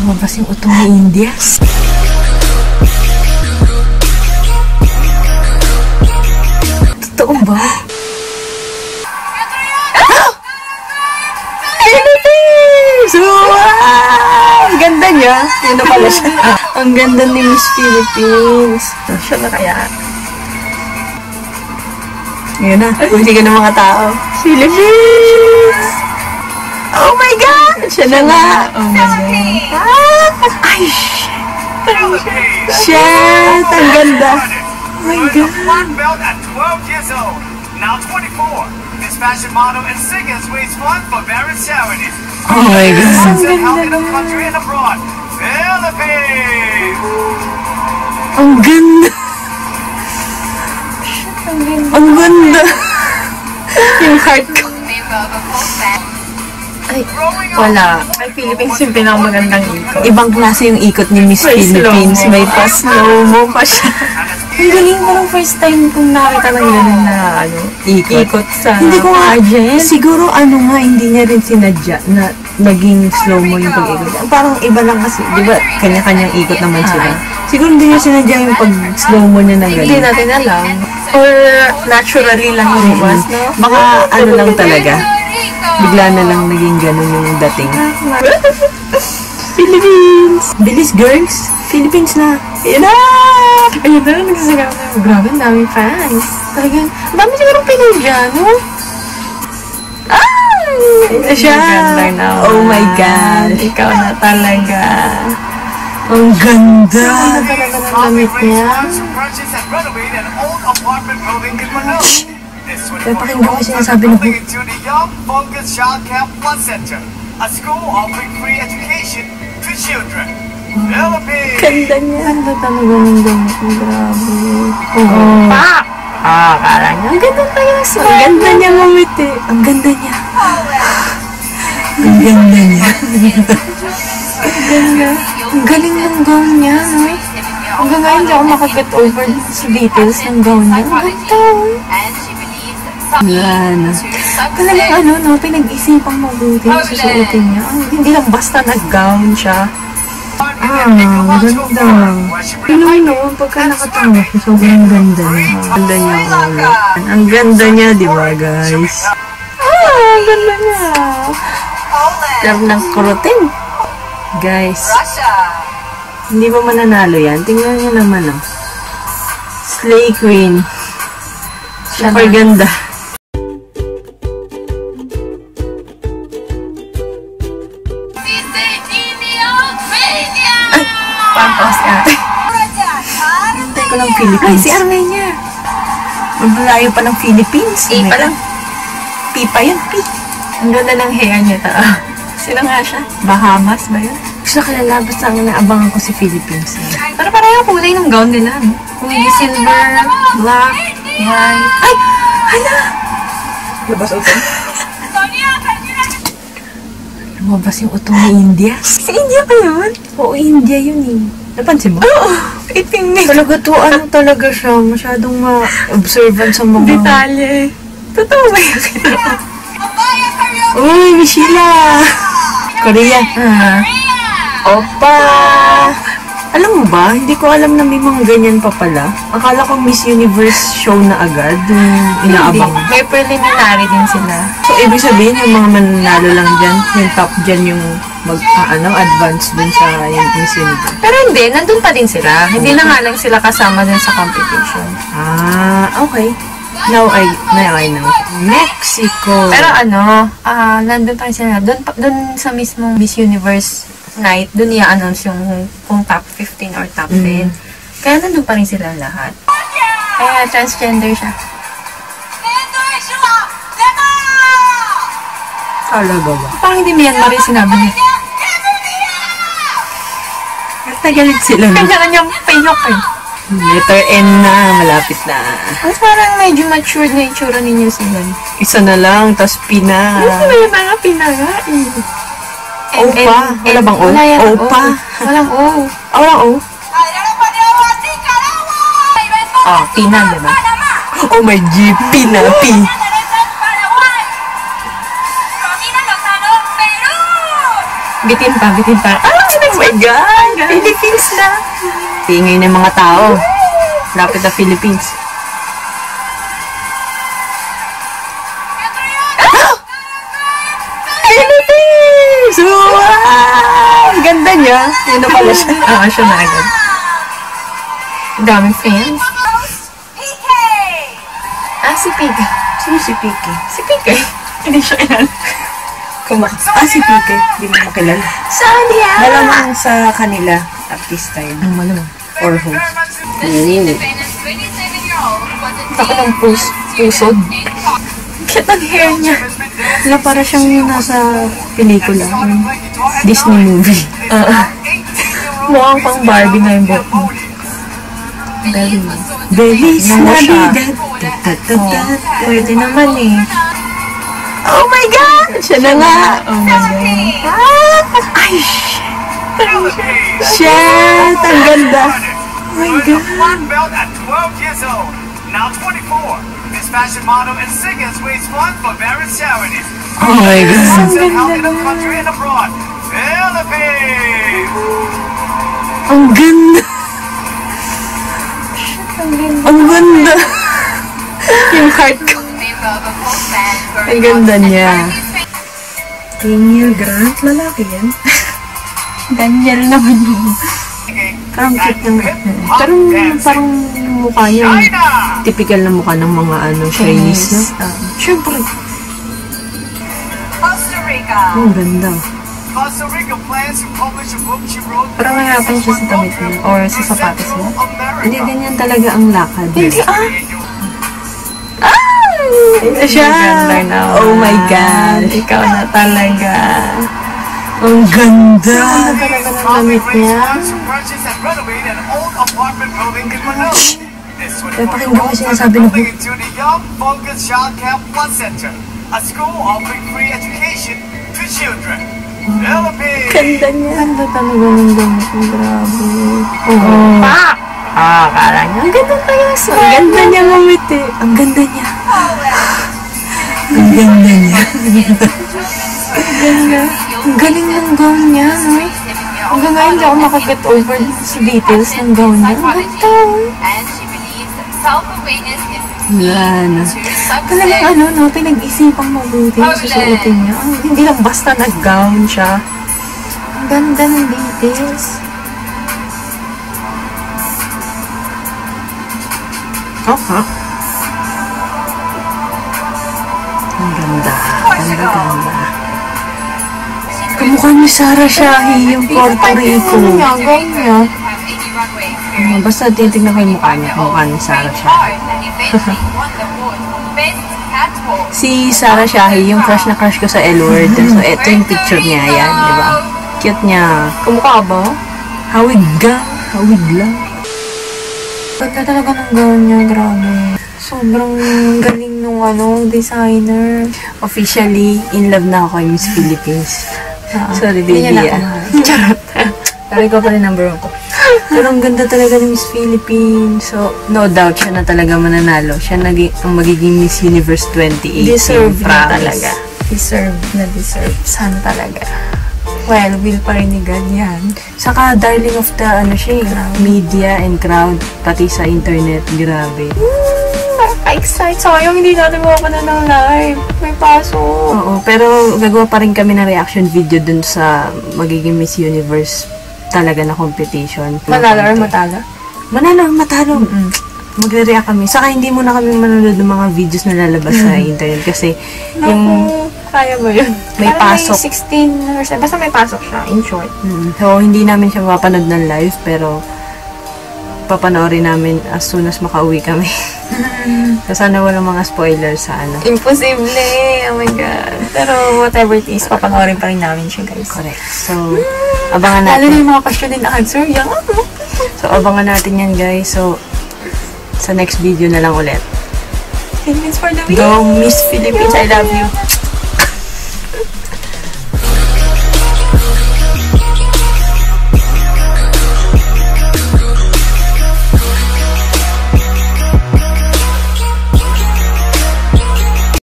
Lumabas yung utong ni India. Totoo ba? Philippines! Wow! Ang ganda niya. Yun na pala siya. Ang ganda ni Miss Philippines. Siya na kaya? Ngayon na. Hindi ka ng mga tao. Philippines! Oh my God! Siya na nga. Oh my God. Ay, shit! Ang ganda. Oh my God. Black belt at 12 years old. Now 24. This fashion model and singer raise funds for various charities. Oh my God. To help in the country and abroad. Philippines! Ang ganda. Ang ganda. Yung heart ko. Ay, wala. Ay, Philippines yung pinakamagandang ikot. Ibang klase yung ikot ni Miss Philippines. May pa-slow-mo pa siya. Ang galing ko ng first time kung nakita ng gano'n na ikot sa Hindi ko nga, pageant. siguro hindi niya rin sinadya na naging slow-mo yung pag-ikot. Parang iba lang kasi, di ba, kanya-kanyang ikot naman sila. Siguro hindi niya sinadya yung pag-slow-mo niya na gano'n. Hindi natin alam. Or naturally lang lumabas, no? Baka lang talaga. Bigla na lang naging gano'n yung dating. Philippines! Bilis, girls! Philippines na! Ayan na! Ayun na, nagsasagaw na. Grabe, ang daming fans. Talagang, ang dami sigurong Pinoy dyan, no? Ay! Siya! Oh my God! Ikaw na talaga. Ang ganda! Ano talaga ng damit niya? Kaya pakinggan ko sinasabi ng a school offering free education to children. Philippines! ganda niya. Ganda talaga ng damit niya. Grabe. Kala niya. Ang ganda tayo ng smile. Ang ganda niya ngumiti. Ang ganda niya. Ang ganda niya. Ang galing ng gown niya, no? Hanggang ngayon hindi ako makaget over sa details ng gown niya. Ang ganda. Wala na. Talagang pinag-isipang mabuti yung susuotin niya. Hindi lang basta nag-gown siya. Ganda. Pinoy no, pagka nakatawa siya, sobrang ganda niya. Ganda niya ang ulo. Ang ganda niya, di ba guys? Ang ganda niya. Love ng kurutin. Guys, hindi ba mananalo yan? Tingnan niyo naman oh. Slay Queen. Super ganda. Pampos ka. Hintay ko ng Philippines. Ay, si Armenia. Maglayo pa ng Philippines. A pa lang. P pa yun, P. Ang ganda ng hair niya. Sino nga siya? Bahamas ba yun? Gusto kalala, basta ang naabangan ko si Philippines. Pero pareho kulay ng gown nila. No? Kulay silver, black, white. Ay! Hala! Labas utong. Lumabas yung utong ni India. Si India ba yun? Oo, India yun eh. Napansin mo? Oo. Iting ni. Talaga to, talaga siya. Masyadong ma-observant sa mga... Detalye. Totoo ba yun? Uy, Michelle! Korea. Opa! Alam mo ba, hindi ko alam na may mga ganyan pa pala. Akala ko Miss Universe show na agad, yung inaabang. May preliminary din sila. So, ibig sabihin, yung mga mananalo lang dyan, yung top dyan yung advance dun sa yung Miss Universe. Pero hindi, nandun pa din sila. Hindi na nga lang sila kasama din sa competition. Okay. Now I know. Mexico! Pero nandun pa rin sila. Dun sa mismong Miss Universe night, dun i-announce yung kung top 15 or top 10. Kaya nandun pa rin sila lahat. Kaya transgender siya. Talaga ba? Parang hindi Myanmar rin sinabi niya. Nagtagalit sila na. Kanya kanyang payok eh. Letter N na, malapit na. Mas parang medyo matured na itsura ni New Zealand. Isa na lang, tas P na. May mga pinaga eh. Opa? Wala bang O? Wala yan. Opa? Walang O. Walang O? Pina, diba? Oh my G, P na, P. Bitin pa. Oh my God! Philippines na! Tingay ng mga tao. Lapit na Philippines. Philippines! Wow! Ganda niya. Yun na pala siya. Siya na agad. Ang daming fans. Si Pika. Sino si Piki? Si Pika. Hindi siya kilala. Si Piki. Hindi mo makilala. Sonia! Malamang sa kanila, artista yun. Ang malamang. Or host. Ako ng pusod. Cute ang hair niya. Wala para siyang nasa pelikula. Disney movie. Mukhang pang Barbie na yung buhok mo. Feliz Navidad. Pwede naman eh. Oh my God! Siya na nga! Oh my God. Ay, shit! Ang ganda! Oh my God. Black belt at 12 years old. Now 24. This fashion model and singers raise funds for various charities. Oh my God! To help in the country and abroad. Philippines! Ang ganda! Ang ganda! Yung heart ko. Ang ganda niya. Daniel Grant? Lalaki yan? Daniel naman yun. Parang cute ng... Parang mukha niya. Typical na mukha ng mga Chinese, no? Siyempre. Costa Rica. Ang ganda. Costa Rica plans to publish a book she wrote. Parang mahirapan siya sa damit niya or sa sapatos niya. Hindi, ganyan talaga ang lakad. Hindi, Ito siya. Ganda na. Oh my God. Ikaw na talaga. Ang ganda. Ano talaga ng damit niya? Pakinggan ko sinasabi ng book. into the Young Focus Child Care Plus Center, a school offering free education to children. Philippines! Ganda niya. Ganda talaga ng damit. Ang grabe. Kala niya. Ang ganda kaya sa... Ang ganda niya ngumiti. Ang ganda niya. Ang ganda niya. Ang ganda. Ang galing ng gown niya, no? Hanggang ngayon hindi ako makaget over sa details ng gown niya. Ang ganda. Yan. Talagang no, pinag-isipang mabuti yung susuotin niya. Hindi lang basta nag-gown siya. Ang ganda ng details. Okay. Ang ganda. Ang ganda. Kamukha ni Sarah Shahi yung Puerto Rico. Gown niya. Basta titignan ko yung mukha niya. Mukha ni Sarah Shahi. Si Sarah Shahi, yung crush na crush ko sa L-Word. So, ito yung picture niya. Yan, di ba? Cute niya. Kamukha ba? Hawig ka. Hawig lang. Ganda talaga ng gown niya, grabe. Sobrang galing nung designer. Officially, in love na ako kay Miss Philippines. Sorry, baby. Charot. Pero ikaw pa rin number 1 ko. Pero ang ganda talaga ni Miss Philippines. So, no doubt, siya na talaga mananalo. Siya ang magiging Miss Universe 2018. Deserve na Promise. talaga. Deserve na deserve. Sana talaga. Well, will pa rin ni God yan. Saka, darling of the, media and crowd, pati sa internet. Grabe. Nakaka-excite. Sayang, hindi natin makapanan ng live. May pasok. Oo, pero gagawa pa rin kami ng reaction video dun sa magiging Miss Universe talaga na competition. Manalo or matalo? Manalo, matalo. Magre-react kami. Saka hindi muna kami manonood ng mga videos na lalabas sa internet kasi yung kaya ba yun? May pasok. May 16 or 7. Basta may pasok siya, in short. So, hindi namin siya mapapanood ng live pero papanoorin namin as soon as makauwi kami. So, sana walang mga spoilers sa Imposible! Oh my God. Pero whatever it is, papanoorin pa rin namin siya, guys. Correct. So, abangan Lalo na natin. yung mga question and answer. Yung So, abangan natin yan, guys. So, sa next video na lang ulit. Philippines for the win! Go, Miss Philippines! I love you!